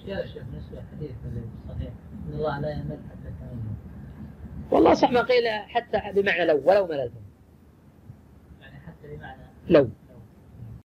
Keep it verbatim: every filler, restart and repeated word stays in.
قال الشيخ بالنسبة للحديث الصحيح إن الله لا يمل حتى تمنوا. والله صح ما قيل حتى بمعنى لو ولو مللتم. يعني حتى بمعنى لو